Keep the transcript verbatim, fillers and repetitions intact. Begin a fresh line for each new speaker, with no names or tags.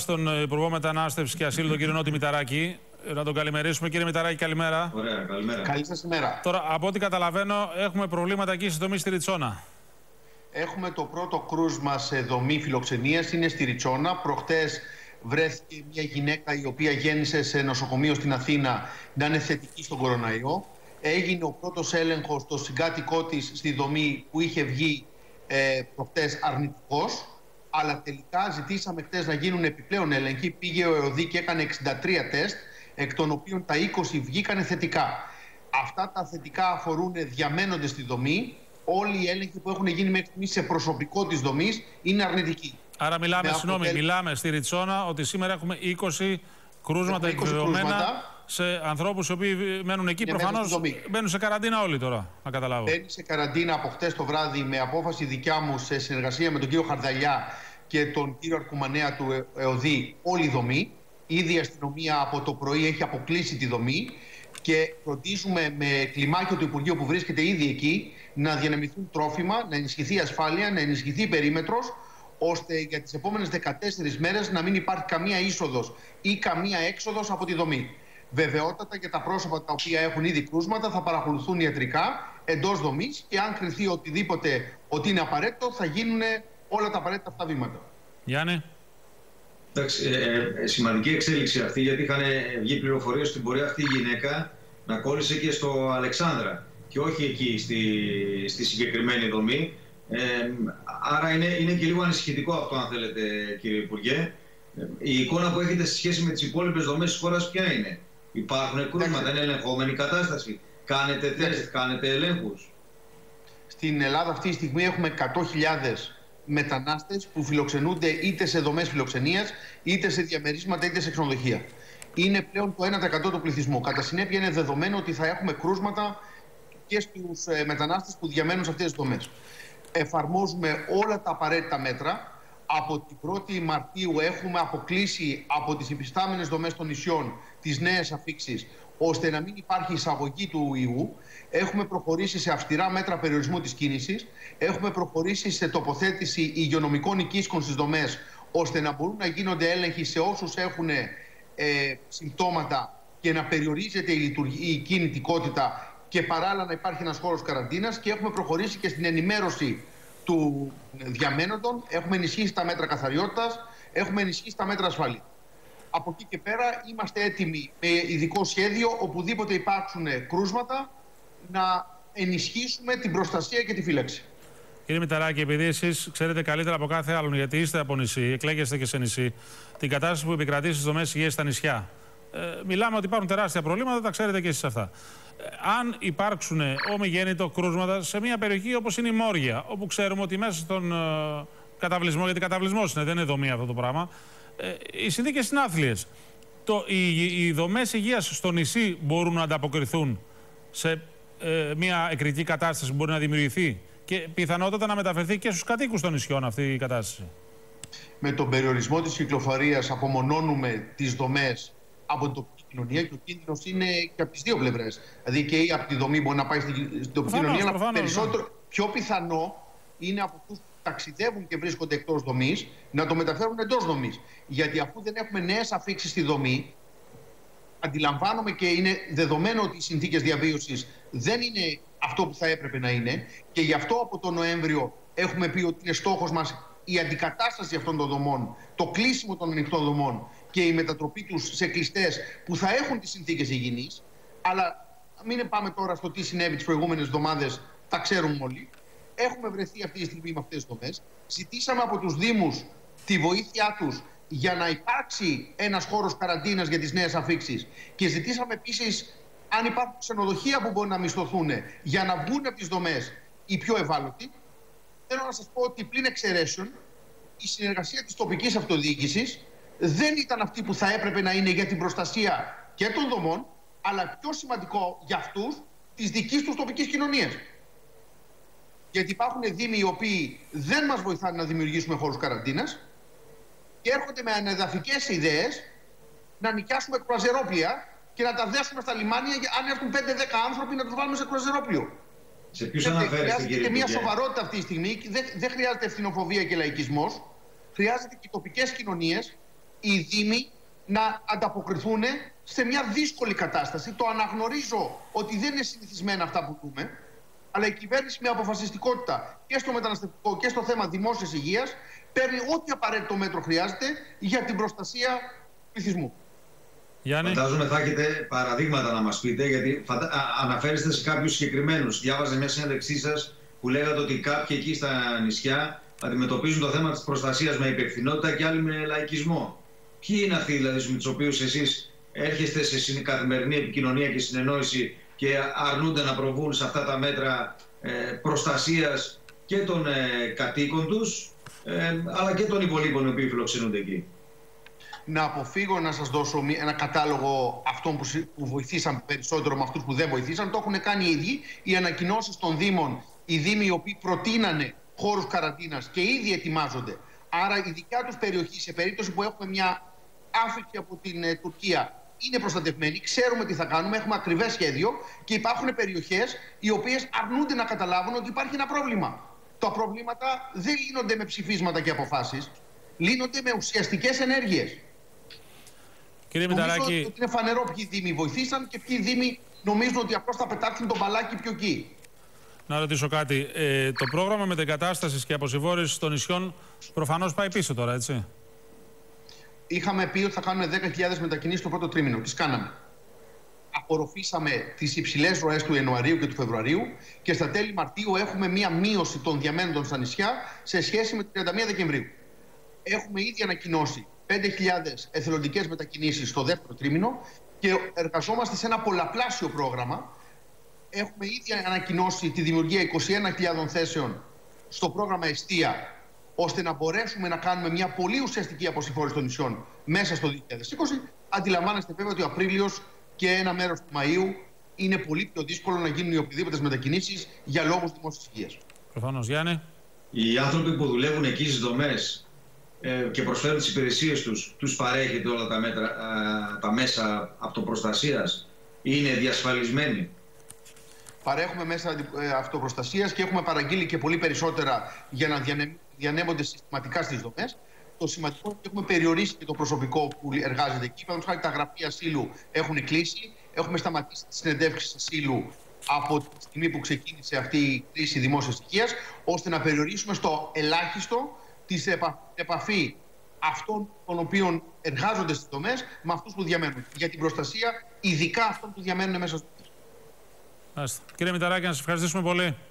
Στον Υπουργό Μετανάστευσης και Ασύλου, τον κύριο Νότι Μηταράκη. Να τον καλημερίσουμε. Κύριε Μηταράκη, καλημέρα.
Ωραία, καλημέρα.
Καλή σας ημέρα.
Τώρα, από ό,τι καταλαβαίνω, έχουμε προβλήματα εκεί στη δομή στη Ριτσόνα.
Έχουμε το πρώτο κρούσμα σε δομή φιλοξενίας, είναι στη Ριτσόνα. Προχτές βρέθηκε μια γυναίκα η οποία γέννησε σε νοσοκομείο στην Αθήνα να είναι θετική στον κοροναϊό. Έγινε ο πρώτος έλεγχος στο συγκάτοικό της στη δομή που είχε βγει ε, προχτές αρνητικός. Αλλά τελικά ζητήσαμε χτες να γίνουν επιπλέον έλεγχοι. Πήγε ο ΕΟΔΗ και έκανε εξήντα τρία τεστ, εκ των οποίων τα είκοσι βγήκανε θετικά. Αυτά τα θετικά αφορούν διαμένοντες στη δομή. Όλοι οι έλεγχοι που έχουν γίνει μέχρι στιγμής σε προσωπικό της δομής είναι αρνητικοί.
Άρα μιλάμε,
Με
συγγνώμη,
αποτέλ...
μιλάμε στη Ριτσόνα ότι σήμερα έχουμε είκοσι κρούσματα εκδεδομένα σε ανθρώπους οι οποίοι μένουν εκεί. Προφανώς μπαίνουν σε καραντίνα όλοι τώρα, να καταλάβω.
Μπαίνει σε καραντίνα από χτες το βράδυ με απόφαση δικιά μου σε συνεργασία με τον κύριο Χαρδαλιά και τον κύριο Αρκουμανέα του ΕΟΔΗ όλη η δομή. Ήδη η αστυνομία από το πρωί έχει αποκλείσει τη δομή και φροντίζουμε με κλιμάκιο του Υπουργείου που βρίσκεται ήδη εκεί να διανεμηθούν τρόφιμα, να ενισχυθεί η ασφάλεια, να ενισχυθεί η περίμετρος, ώστε για τις επόμενες δεκατέσσερις μέρες να μην υπάρχει καμία είσοδος ή καμία έξοδος από τη δομή. Βεβαιότατα για τα πρόσωπα τα οποία έχουν ήδη κρούσματα θα παρακολουθούν ιατρικά εντός δομής και αν κριθεί οτιδήποτε ότι είναι απαραίτητο θα γίνουν όλα τα απαραίτητα αυτά βήματα.
Γιάννη.
Εντάξει, ε, ε, σημαντική εξέλιξη αυτή, γιατί είχαν βγει πληροφορίες ότι μπορεί αυτή η γυναίκα να κόλλησε και στο Αλεξάνδρα και όχι εκεί στη, στη συγκεκριμένη δομή. Ε, άρα είναι, είναι και λίγο ανησυχητικό αυτό, αν θέλετε, κύριε Υπουργέ. Ε, η εικόνα που έχετε σε σχέση με τις υπόλοιπες δομές της χώρας ποια είναι? Υπάρχουν κρούσματα, είναι ελεγχόμενη κατάσταση? Κάνετε τεστ, κάνετε ελέγχους?
Στην Ελλάδα αυτή τη στιγμή έχουμε εκατό χιλιάδες μετανάστες που φιλοξενούνται είτε σε δομές φιλοξενίας, είτε σε διαμερίσματα, είτε σε ξενοδοχεία. Είναι πλέον το ένα τοις εκατό του πληθυσμού. Κατά συνέπεια είναι δεδομένο ότι θα έχουμε κρούσματα και στους μετανάστες που διαμένουν σε αυτές τις δομές. Εφαρμόζουμε όλα τα απαραίτητα μέτρα. Από την πρώτη Μαρτίου έχουμε αποκλείσει από τις υφιστάμενες δομές των νησιών τις νέες αφίξεις, ώστε να μην υπάρχει εισαγωγή του ιού. Έχουμε προχωρήσει σε αυστηρά μέτρα περιορισμού της κίνησης. Έχουμε προχωρήσει σε τοποθέτηση υγειονομικών οικίσκων στις δομές, ώστε να μπορούν να γίνονται έλεγχοι σε όσους έχουν ε, συμπτώματα και να περιορίζεται η, λειτουργία, η κινητικότητα και παράλληλα να υπάρχει ένας χώρος καραντίνας. Και έχουμε προχωρήσει και στην ενημέρωση του διαμένοντων. Έχουμε ενισχύσει τα μέτρα καθαριότητας, έχουμε ενισχύσει τα μέτρα ασφαλείας. Από εκεί και πέρα είμαστε έτοιμοι με ειδικό σχέδιο, οπουδήποτε υπάρξουν κρούσματα, να ενισχύσουμε την προστασία και τη φύλαξη.
Κύριε Μηταράκη, επειδή εσείς ξέρετε καλύτερα από κάθε άλλον, γιατί είστε από νησί, εκλέγεστε και σε νησί, την κατάσταση που επικρατεί στις δομές υγείας στα νησιά. Ε, μιλάμε ότι υπάρχουν τεράστια προβλήματα, τα ξέρετε και εσείς αυτά. Ε, αν υπάρξουν ομιγέννητο κρούσματα σε μια περιοχή όπως είναι η Μόρια, όπου ξέρουμε ότι μέσα στον ε, καταβλισμό, γιατί καταβλισμός είναι, δεν είναι δομή αυτό το πράγμα, ε, οι συνθήκες είναι άθλιες. Το, οι, οι δομές υγείας στο νησί μπορούν να ανταποκριθούν σε ε, μια εκρηκτική κατάσταση που μπορεί να δημιουργηθεί και πιθανότατα να μεταφερθεί και στους κατοίκους των νησιών αυτή η κατάσταση?
Με τον περιορισμό της κυκλοφορίας απομονώνουμε τις δομές από την τοπική κοινωνία και ο κίνδυνος είναι και από τις δύο πλευρές. Δηλαδή και η από τη δομή μπορεί να πάει στην, στην τοπική
προφανώς,
κοινωνία,
προφανώς,
αλλά περισσότερο,
ναι.
πιο πιθανό είναι από αυτούς που ταξιδεύουν και βρίσκονται εκτός δομής να το μεταφέρουν εντός δομής. Γιατί αφού δεν έχουμε νέες αφίξεις στη δομή, αντιλαμβάνομαι και είναι δεδομένο ότι οι συνθήκες διαβίωσης δεν είναι αυτό που θα έπρεπε να είναι και γι' αυτό από τον Νοέμβριο έχουμε πει ότι είναι στόχος μας η αντικατάσταση αυτών των δομών, το κλείσιμο των ανοιχτών δομών και η μετατροπή τους σε κλειστές που θα έχουν τις συνθήκες υγιεινής. Αλλά μην πάμε τώρα στο τι συνέβη τις προηγούμενες εβδομάδες, τα ξέρουμε όλοι. Έχουμε βρεθεί αυτή τη στιγμή με αυτές τις δομές. Ζητήσαμε από τους Δήμους τη βοήθειά τους για να υπάρξει ένας χώρος καραντίνας για τις νέες αφίξεις και ζητήσαμε επίσης αν υπάρχουν ξενοδοχεία που μπορεί να μισθωθούν για να βγουν από τις δομές οι πιο ευάλωτοι. Θέλω να σας πω ότι πλην εξαιρέσεων η συνεργασία της τοπικής αυτοδιοίκησης δεν ήταν αυτή που θα έπρεπε να είναι για την προστασία και των δομών, αλλά πιο σημαντικό για αυτούς της δικής τους τοπικής κοινωνίας. Γιατί υπάρχουν δήμοι οι οποίοι δεν μας βοηθάνε να δημιουργήσουμε χώρους καραντίνας και έρχονται με ανεδαφικές ιδέες να νοικιάσουμε κρουαζερόπλια και να τα δέσουμε στα λιμάνια, αν έρθουν πέντε δέκα άνθρωποι να τους βάλουμε σε κρουαζερόπλιο.
Σε ποιους αναφέρεστε,
χρειάζεται
κύριε
και μια
Υπουργέ?
σοβαρότητα αυτή τη στιγμή. Δεν, δεν χρειάζεται ευθυνοφοβία και λαϊκισμός. Χρειάζεται και οι τοπικές κοινωνίες οι δήμοι να ανταποκριθούν σε μια δύσκολη κατάσταση. Το αναγνωρίζω ότι δεν είναι συνηθισμένα αυτά που δούμε, αλλά η κυβέρνηση με αποφασιστικότητα και στο μεταναστευτικό και στο θέμα δημόσιας υγείας παίρνει ό,τι απαραίτητο μέτρο χρειάζεται για την προστασία του πληθυσμού.
Γιάννη.
Φαντάζομαι θα έχετε παραδείγματα να μας πείτε, γιατί φαντα... αναφέρεστε σε κάποιους συγκεκριμένους. Διάβαζε μια συνέντευξή σας που λέγατε ότι κάποιοι εκεί στα νησιά αντιμετωπίζουν το θέμα της προστασίας με υπευθυνότητα και άλλοι με λαϊκισμό. Ποιοι είναι αυτοί δηλαδή με τους οποίους εσείς έρχεστε σε καθημερινή επικοινωνία και συνεννόηση και αρνούνται να προβούν σε αυτά τα μέτρα ε, προστασίας και των ε, κατοίκων τους, ε, αλλά και των υπολείπων οι οποίοι φιλοξενούνται εκεί?
Να αποφύγω να σας δώσω ένα κατάλογο αυτών που βοηθήσαν περισσότερο με αυτούς που δεν βοηθήσαν. Το έχουν κάνει οι ίδιοι. Οι ανακοινώσεις των Δήμων, οι Δήμοι οι οποίοι προτείνανε χώρους καραντίνας και ήδη ετοιμάζονται. Άρα η δικιά τους περιοχή, σε περίπτωση που έχουμε μια άφηξη από την ε, Τουρκία, είναι προστατευμένη. Ξέρουμε τι θα κάνουμε, έχουμε ακριβές σχέδιο και υπάρχουν περιοχές οι οποίες αρνούνται να καταλάβουν ότι υπάρχει ένα πρόβλημα. Τα προβλήματα δεν λύνονται με ψηφίσματα και αποφάσεις, λύνονται με ουσιαστικές ενέργειες.
Κύριε Μηταράκη,
νομίζω ότι είναι φανερό ποιοι δήμοι βοηθήσαν και ποιοι δήμοι νομίζουν ότι απλώς θα πετάξουν τον μπαλάκι πιο εκεί.
Να ρωτήσω κάτι. Ε, το πρόγραμμα μετεγκατάστασης και αποσυμφόρησης των νησιών προφανώς πάει πίσω τώρα, έτσι?
Είχαμε πει ότι θα κάνουμε δέκα χιλιάδες μετακινήσεις το πρώτο τρίμηνο. Τις κάναμε. Απορροφήσαμε τις υψηλές ροές του Ιανουαρίου και του Φεβρουαρίου και στα τέλη Μαρτίου έχουμε μία μείωση των διαμένοντων στα νησιά σε σχέση με την τριάντα μία Δεκεμβρίου. Έχουμε ήδη ανακοινώσει πέντε χιλιάδες εθελοντικές μετακινήσεις στο δεύτερο τρίμηνο και εργαζόμαστε σε ένα πολλαπλάσιο πρόγραμμα. Έχουμε ήδη ανακοινώσει τη δημιουργία είκοσι ένα χιλιάδων θέσεων στο πρόγραμμα Εστία, ώστε να μπορέσουμε να κάνουμε μια πολύ ουσιαστική αποσυμφόρηση των νησιών μέσα στο δύο χιλιάδες είκοσι. Αντιλαμβάνεστε βέβαια ότι ο Απρίλιος και ένα μέρος του Μαΐου είναι πολύ πιο δύσκολο να γίνουν οι οποιοδήποτε μετακινήσεις για λόγους δημόσιας υγείας.
Προφανώς. Γιάννη.
Οι άνθρωποι που δουλεύουν εκεί στις δομές ε, και προσφέρουν τις υπηρεσίες τους, τους παρέχεται όλα τα, μέτρα, ε, τα μέσα αυτοπροστασίας? Είναι διασφαλισμένοι?
Παρέχουμε μέσα αυτοπροστασίας και έχουμε παραγγείλει και πολύ περισσότερα για να διανέμονται συστηματικά στις δομές. Το σημαντικό είναι ότι έχουμε περιορίσει και το προσωπικό που εργάζεται εκεί. Παραδείγματος χάρη, τα γραφεία ασύλου έχουν κλείσει. Έχουμε σταματήσει τις συνεντεύξεις ασύλου από τη στιγμή που ξεκίνησε αυτή η κρίση δημόσιας υγείας, ώστε να περιορίσουμε στο ελάχιστο τη επαφή αυτών των οποίων εργάζονται στις δομές με αυτούς που διαμένουν. Για την προστασία, ειδικά αυτών που διαμένουν μέσα στο.
Κύριε Μηταράκη, να σας ευχαριστήσουμε πολύ.